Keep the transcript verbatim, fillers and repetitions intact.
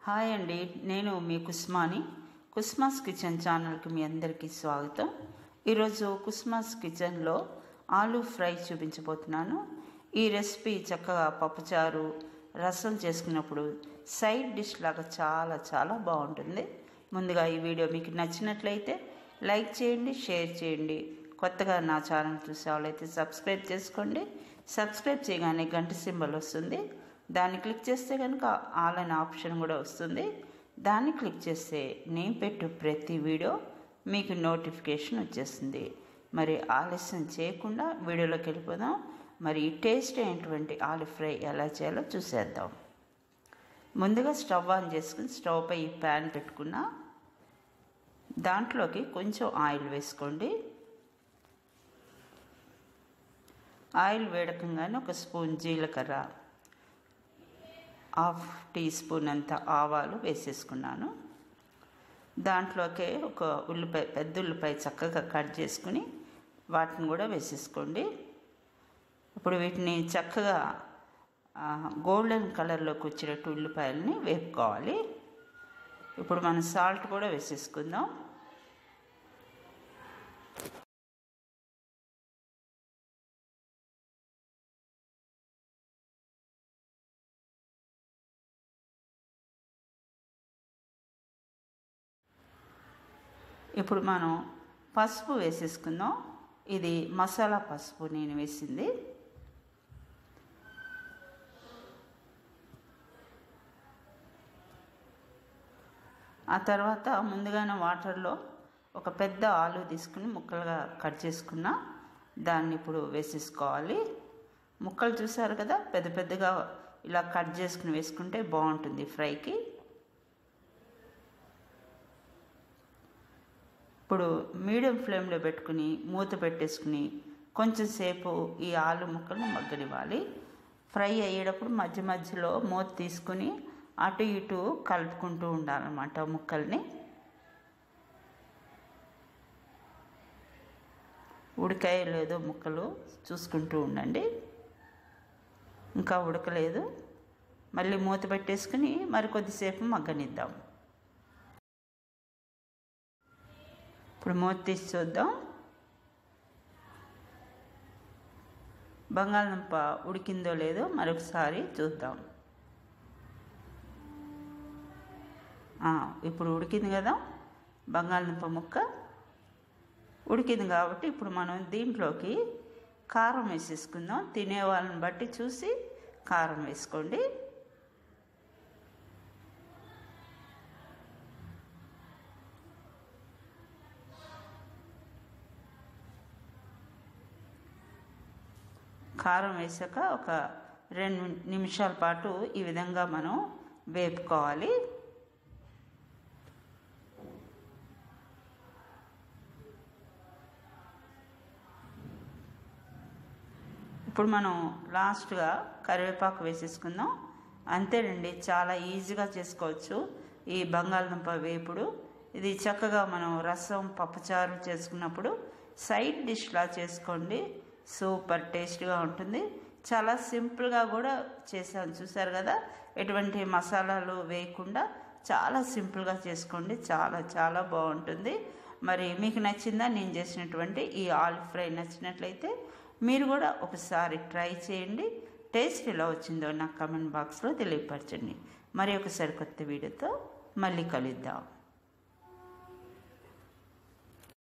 Hi అండి, నేను మీ Kusmani. కుస్మాస్ kitchen ఛానల్కి మీ అందరికీ స్వాగతం. ఈరోజు కుస్మాస్ కిచెన్లో ఆలూ ఫ్రై చూపించబోతున్నాను. ఈ రెసిపీ చక్కగా పప్పుచారు, రసం చేసుకున్నప్పుడు సైడ్ డిష్ లాగా చాలా చాలా బాగుంటుంది. ముందుగా ఈ వీడియో మీకు నచ్చినట్లయితే లైక్ చేయండి, షేర్ చేయండి. కొత్తగా నా ఛానల్ చూసే వాళ్ళైతే సబ్స్క్రైబ్ చేసుకోండి. సబ్స్క్రైబ్ చేయగానే గంట సింబల్ వస్తుంది, దాన్ని క్లిక్ చేస్తే కనుక ఆల్ అనే ఆప్షన్ కూడా వస్తుంది. దాన్ని క్లిక్ చేస్తే నేను పెట్టు ప్రతి వీడియో మీకు నోటిఫికేషన్ వచ్చేస్తుంది. మరి ఆలస్యం చేయకుండా వీడియోలోకి వెళ్ళిపోదాం. మరి టేస్ట్ అయినటువంటి ఆలూ ఫ్రై ఎలా చేయాలో చూసేద్దాం. ముందుగా స్టవ్ ఆన్ చేసుకుని స్టవ్ పై ప్యాన్ పెట్టుకున్నా, దాంట్లోకి కొంచెం ఆయిల్ వేసుకోండి. ఆయిల్ వేడకంగానే ఒక స్పూన్ జీలకర్ర, హాఫ్ టీ స్పూన్ అంత ఆవాలు వేసేసుకున్నాను. దాంట్లోకే ఒక ఉల్లిపాయ, పెద్ద ఉల్లిపాయ చక్కగా కట్ చేసుకుని వాటిని కూడా వేసేసుకోండి. ఇప్పుడు వీటిని చక్కగా గోల్డెన్ కలర్లోకి వచ్చేటట్టు ఉల్లిపాయలని వేపుకోవాలి. ఇప్పుడు మనం సాల్ట్ కూడా వేసేసుకుందాం. ఇప్పుడు మనం పసుపు వేసేసుకుందాం. ఇది మసాలా పసుపు నేను వేసింది. ఆ తర్వాత ముందుగానే వాటర్లో ఒక పెద్ద ఆలు తీసుకుని ముక్కలుగా కట్ చేసుకున్న దాన్ని ఇప్పుడు వేసేసుకోవాలి. ముక్కలు చూసారు కదా, పెద్ద పెద్దగా ఇలా కట్ చేసుకుని వేసుకుంటే బాగుంటుంది ఫ్రైకి. ఇప్పుడు మీడియం ఫ్లేమ్లో పెట్టుకుని మూత పెట్టేసుకుని కొంచెం సేపు ఈ ఆలు ముక్కలను మగ్గనివ్వాలి. ఫ్రై అయ్యేటప్పుడు మధ్య మధ్యలో మూత తీసుకుని అటు ఇటు కలుపుకుంటూ ఉండాలన్నమాట ముక్కల్ని. ఉడికాయో లేదో ముక్కలు చూసుకుంటూ ఉండండి. ఇంకా ఉడకలేదు, మళ్ళీ మూత పెట్టేసుకుని మరి కొద్దిసేపు మగ్గనిద్దాం. ఇప్పుడు మూత తీసి చూద్దాం. బంగాళదుంప ఉడికిందో లేదో మరొకసారి చూద్దాం. ఇప్పుడు ఉడికింది కదా బంగాళదుంప ముక్క, ఉడికింది కాబట్టి ఇప్పుడు మనం దీంట్లోకి కారం వేసేసుకుందాం. తినే వాళ్ళని బట్టి చూసి కారం వేసుకోండి. కారం వేసాక ఒక రెండు నిమిషాల పాటు ఈ విధంగా మనం వేపుకోవాలి. ఇప్పుడు మనం లాస్ట్గా కరివేపాకు వేసేసుకుందాం. అంతేనండి, చాలా ఈజీగా చేసుకోవచ్చు ఈ బంగాళదుంప వేపుడు. ఇది చక్కగా మనం రసం, పప్పుచారు చేసుకున్నప్పుడు సైడ్ డిష్లా చేసుకోండి. సూపర్ టేస్ట్గా ఉంటుంది. చాలా సింపుల్గా కూడా చేశాను, చూసారు కదా. ఎటువంటి మసాలాలు వేయకుండా చాలా సింపుల్గా చేసుకోండి. చాలా చాలా బాగుంటుంది. మరి మీకు నచ్చిందా నేను చేసినటువంటి ఈ ఆలూ ఫ్రై? నచ్చినట్లయితే మీరు కూడా ఒకసారి ట్రై చేయండి. టేస్ట్ ఎలా వచ్చిందో నాకు కామెంట్ బాక్స్లో తెలియపరచండి. మరి ఒకసారి కొత్త వీడియోతో మళ్ళీ కలుద్దాం.